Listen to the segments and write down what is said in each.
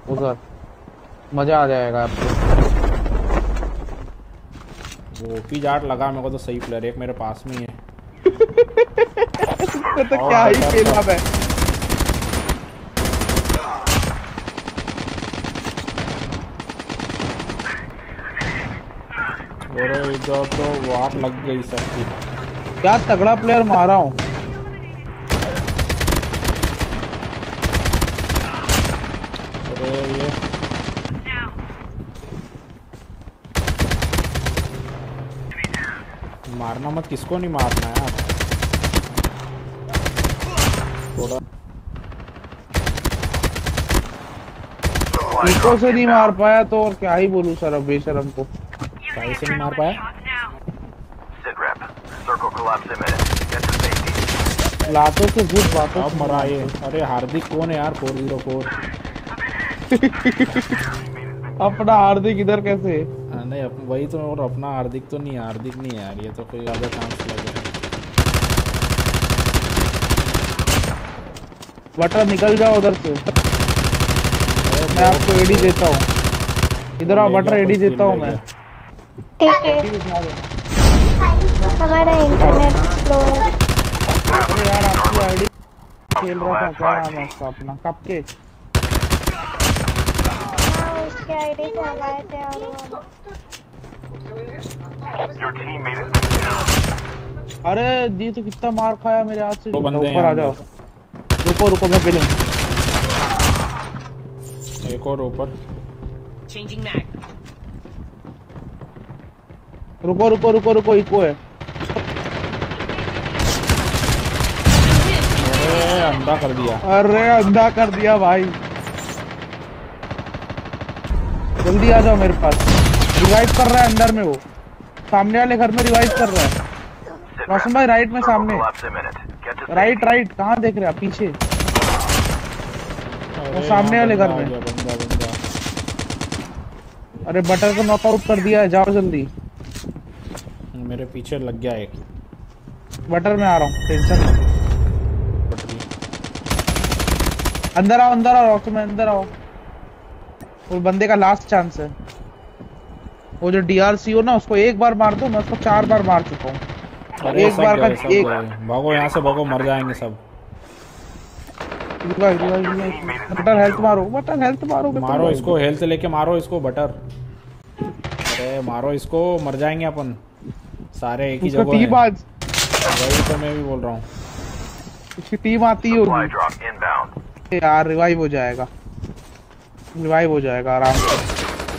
उधर मजा आ जाएगा आपको। वो ओपी जाट लगा मेरे को तो सही प्लेयर, एक मेरे पास में ही है। तो क्या ही खेला मैं। और इधर तो वार लग गई सबकी। क्या तगड़ा प्लेयर मारा हूँ। अरे ये मारना मत, किसको नहीं मारना है यार थोड़ा। इको से नहीं मार पाया तो और क्या ही बोलूं सर, अब बेशरम को सही से नहीं मार पाया। लातों से भूत बातों अब मरा ये। अरे हार्दिक कौन है यार 404। अपना हार्दिक इधर कैसे? नहीं वही तो, और अपना हार्दिक तो नहीं है, हार्दिक नहीं है यार, ये तो कोई ज़्यादा चांस लगे। बटर निकल जाओ उधर से, मैं आपको एडी देता हूँ। इधर आओ बटर, एडी देता हूँ मैं। ठीक है, हमारा इंटरनेट स्लो है। अरे यार आपकी आईडी खेल रहा था, क्या नाम है उसका अपना, कब के? हाँ उसकी आईडी से लगाए थे और अरे दी तो कितना मार खाया मेरे हाथ से। ऊपर आ जाओ, रुको रुको मैं पहले एक और ऊपर। रुको रुको रुको रुको, इको है। अरे अंधा कर दिया। अरे अंधा कर दिया भाई। जल्दी आ जाओ मेरे पास, रिवाइव कर रहा है अंदर में, वो सामने वाले घर में रिवाइव कर रहा है। रोशन भाई राइट में सामने, राइट राइट, कहाँ देख रहे हैं आप? पीछे वो सामने वाले घर में। बंदा। अरे बटर को नॉकआउट कर दिया है, जाओ जल्दी। मेरे पीछे लग गया एक। बटर में आ रहा हूँ, टेंशन नहीं। अंदर आओ अंदर आओ रोशन भाई, अंदर आओ। वो बंदे का लास्ट चांस है। वो जो डीआरसी हो ना, उसको एक बार मार दो, मैं उसको 4 बार मार चुका हूँ। एक बार का एक। भागो यहाँ से, भागो, मर जाएंगे सब। बटर हेल्थ मारो, बटर हेल्थ मारो। मारो इसको, हेल्थ लेके मारो इसको बटर। अरे मारो इसको, मर जाएंगे अपन सारे एक ही जगह है। वही तो मैं भी बोल रहा हूँ, उसकी टीम आती होगी यार। रिवाइव हो जाएगा, रिवाइव हो जाएगा आराम से।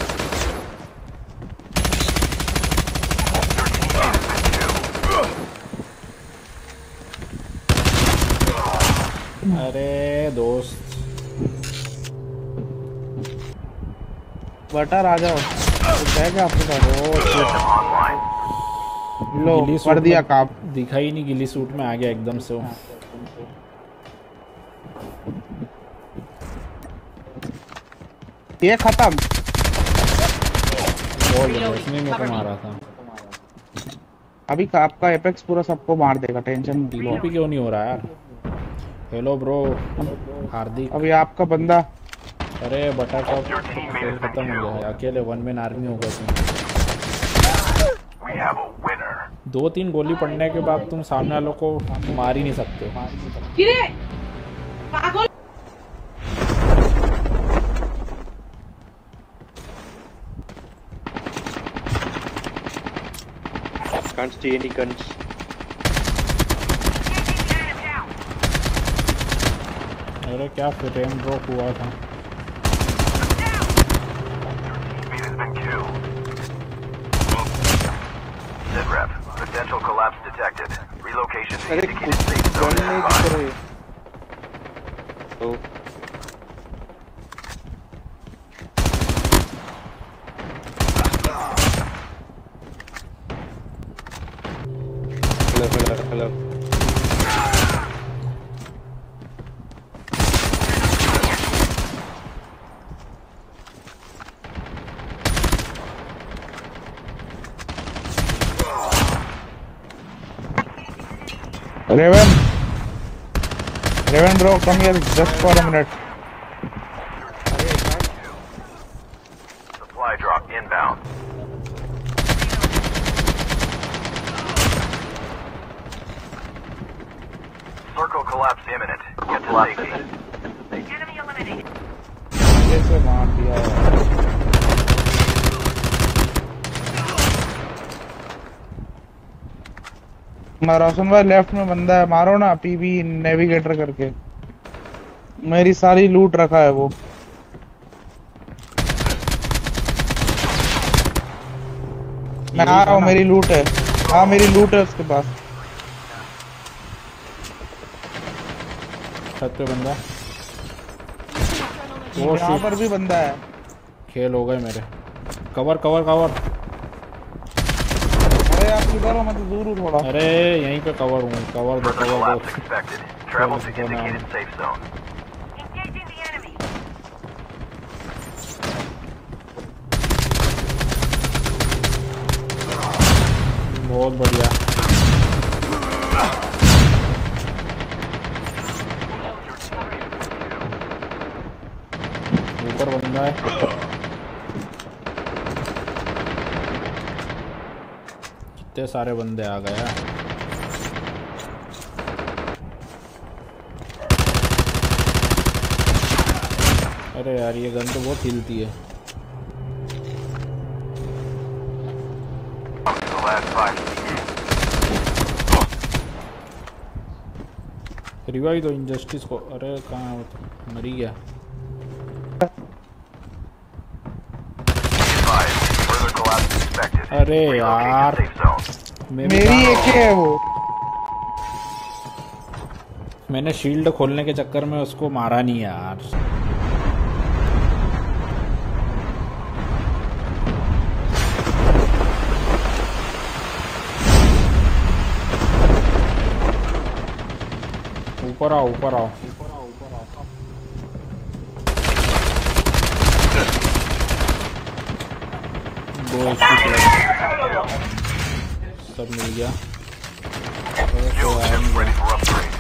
अरे दोस्त बटर आ जाओ, क्या आपके पास? लो कर दिया काम। दिखा ही नहीं, गिली सूट में आ गया एकदम से वो। ये खत्म। इसने मेरे को मारा था। अभी आपका एपेक्स पूरा सबको मार देगा, टेंशन मत लो। क्यों नहीं हो रहा यार? Hello bro Hardik. अभी आपका बंदा। अरे बटा का खेल खत्म हो गया है, अकेले 1 मैन आर्मी हो गया तुम। 2-3 गोली पड़ने के बाद तुम सामने वालों को मार ही नहीं सकते। Can't see any guns. अरे क्या फ्रेम ड्रॉप हुआ था। Potential collapse detected. Relocation अरे indicated safe zone nearby. तो hello Raven bro, come here just for a minute. supply drop inbound. Circle collapse imminent. Get to safety. Enemy eliminated. कैसे मार दिया यार। रोशन भाई लेफ्ट में बंदा है, मारो ना पीबी नेविगेटर करके। मेरी सारी लूट रखा है वो। मैं आ रहा हूँ, मेरी लूट है। हाँ मेरी लूट है उसके पास। छत पे बंदा। यहाँ पर भी बंदा है। खेल हो गए मेरे। Cover cover cover. अरे आप इधर हो, मैं तो दूर हूँ थोड़ा। अरे यहीं पे कवर हूँ, कवर दो Further कवर collapse दो। expected. Travel to indicated safe zone. Engaging the enemy. बहुत बढ़िया। ऊपर बंदा है। कितने सारे बंदे आ गए हैं। अरे यार ये गन तो बहुत हिलती है। The last 5. रिवाइव दो इंजस्टिस को। अरे कहाँ है वो तो मर ही गया। 5. Further collapse expected. अरे यार Safe zone. मेरी एक है वो। मैंने शील्ड खोलने के चक्कर में उसको मारा नहीं यार। ऊपर आओ ऊपर आओ। दो HP सब मिल गया। Fuel chips ready for upgrade.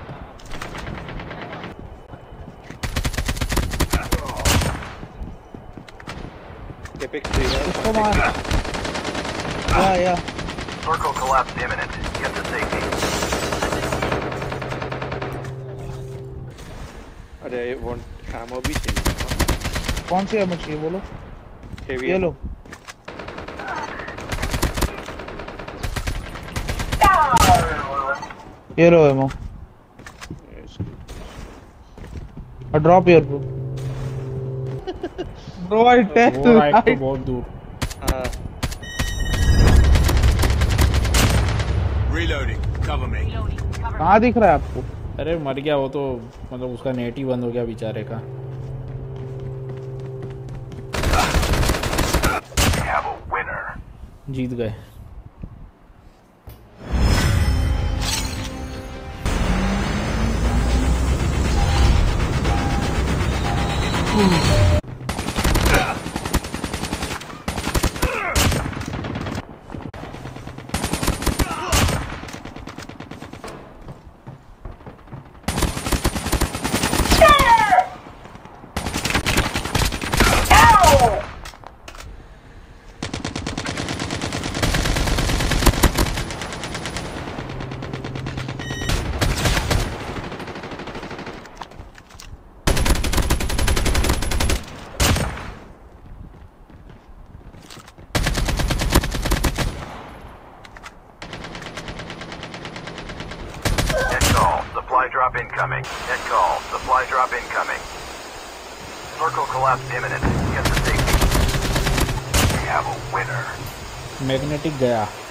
Apex 3 है। उसको मार। या Circle collapse imminent. Get to safety. अरे want ammo भी चाहिए। कौन सी एमो चाहिए बोलो। Heavy ये ammo। लो। ये लो ammo. Drop your bro. Bro I test वो राइट तो बहुत दूर। हाँ। Reloading. Cover me. कहाँ दिख रहा है आपको? अरे मर गया वो तो, मतलब उसका नेट ही बंद हो गया बेचारे का। We have a winner. जीत गए। Supply drop incoming. Net call. Supply drop incoming. Circle collapse imminent. Get to safety. We have a winner. Magnetic गया।